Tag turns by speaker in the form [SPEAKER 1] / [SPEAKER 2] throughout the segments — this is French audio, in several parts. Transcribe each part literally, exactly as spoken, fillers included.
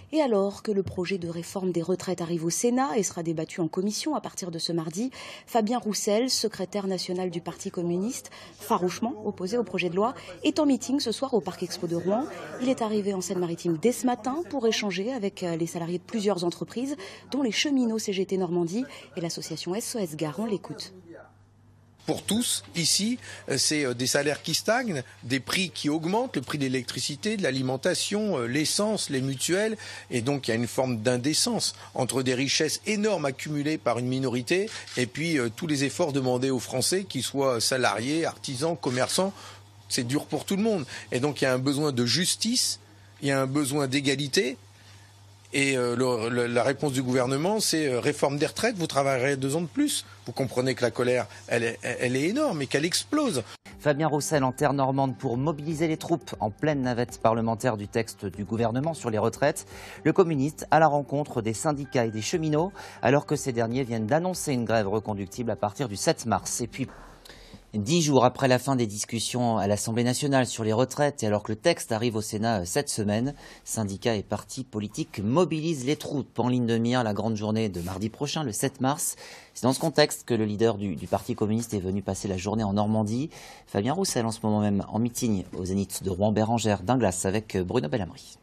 [SPEAKER 1] Et alors que le projet de réforme des retraites arrive au Sénat et sera débattu en commission à partir de ce mardi, Fabien Roussel, secrétaire national du Parti communiste, farouchement opposé au projet de loi, est en meeting ce soir au Parc Expo de Rouen. Il est arrivé en Seine-Maritime dès ce matin pour échanger avec les salariés de plusieurs entreprises, dont les cheminots C G T Normandie et l'association S O S Gare. On l'écoute.
[SPEAKER 2] Pour tous, ici, c'est des salaires qui stagnent, des prix qui augmentent, le prix de l'électricité, de l'alimentation, l'essence, les mutuelles. Et donc, il y a une forme d'indécence entre des richesses énormes accumulées par une minorité et puis euh, tous les efforts demandés aux Français, qu'ils soient salariés, artisans, commerçants. C'est dur pour tout le monde. Et donc, il y a un besoin de justice, il y a un besoin d'égalité. Et euh, le, le, la réponse du gouvernement, c'est euh, réforme des retraites, vous travaillerez deux ans de plus. Vous comprenez que la colère, elle est, elle est énorme et qu'elle explose.
[SPEAKER 3] Fabien Roussel en terre normande pour mobiliser les troupes en pleine navette parlementaire du texte du gouvernement sur les retraites. Le communiste à la rencontre des syndicats et des cheminots, alors que ces derniers viennent d'annoncer une grève reconductible à partir du sept mars. Et puis, Dix jours après la fin des discussions à l'Assemblée nationale sur les retraites et alors que le texte arrive au Sénat cette semaine, syndicats et partis politiques mobilisent les troupes en ligne de mire la grande journée de mardi prochain, le sept mars. C'est dans ce contexte que le leader du, du Parti communiste est venu passer la journée en Normandie. Fabien Roussel en ce moment même en meeting au Zénith de Rouen-Bérengère d'Inglas avec Bruno Bellamry.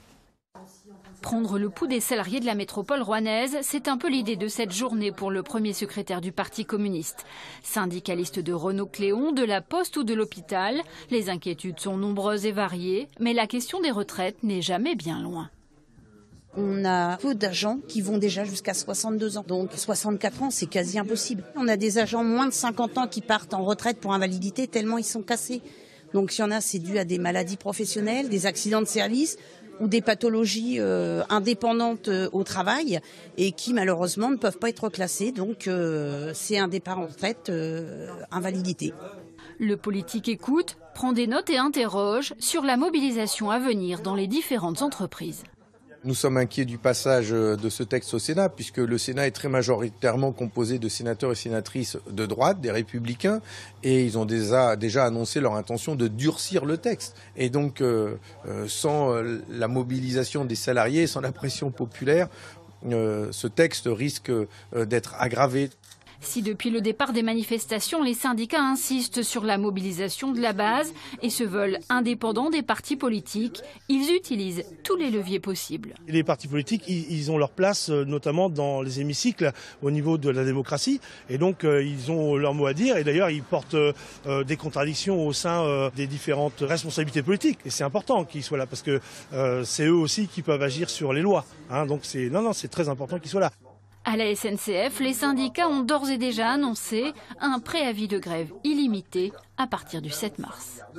[SPEAKER 4] Prendre le pouls des salariés de la métropole rouennaise, c'est un peu l'idée de cette journée pour le premier secrétaire du Parti communiste. Syndicaliste de Renault-Cléon, de la Poste ou de l'hôpital, les inquiétudes sont nombreuses et variées, mais la question des retraites n'est jamais bien loin.
[SPEAKER 5] On a peu d'agents qui vont déjà jusqu'à soixante-deux ans. Donc soixante-quatre ans, c'est quasi impossible. On a des agents moins de cinquante ans qui partent en retraite pour invalidité tellement ils sont cassés. Donc s'il y en a, c'est dû à des maladies professionnelles, des accidents de service ou des pathologies euh, indépendantes euh, au travail et qui malheureusement ne peuvent pas être classées. Donc euh, c'est un départ en retraite, euh, invalidité.
[SPEAKER 4] Le politique écoute, prend des notes et interroge sur la mobilisation à venir dans les différentes entreprises.
[SPEAKER 2] Nous sommes inquiets du passage de ce texte au Sénat, puisque le Sénat est très majoritairement composé de sénateurs et sénatrices de droite, des Républicains, et ils ont déjà, déjà annoncé leur intention de durcir le texte. Et donc, euh, sans la mobilisation des salariés, sans la pression populaire, euh, ce texte risque d'être aggravé.
[SPEAKER 4] Si depuis le départ des manifestations, les syndicats insistent sur la mobilisation de la base et se veulent indépendants des partis politiques, ils utilisent tous les leviers possibles.
[SPEAKER 6] Les partis politiques, ils ont leur place notamment dans les hémicycles au niveau de la démocratie et donc ils ont leur mot à dire et d'ailleurs ils portent des contradictions au sein des différentes responsabilités politiques et c'est important qu'ils soient là parce que c'est eux aussi qui peuvent agir sur les lois. Hein, donc c'est non non c'est très important qu'ils soient là.
[SPEAKER 4] À la S N C F, les syndicats ont d'ores et déjà annoncé un préavis de grève illimité à partir du sept mars.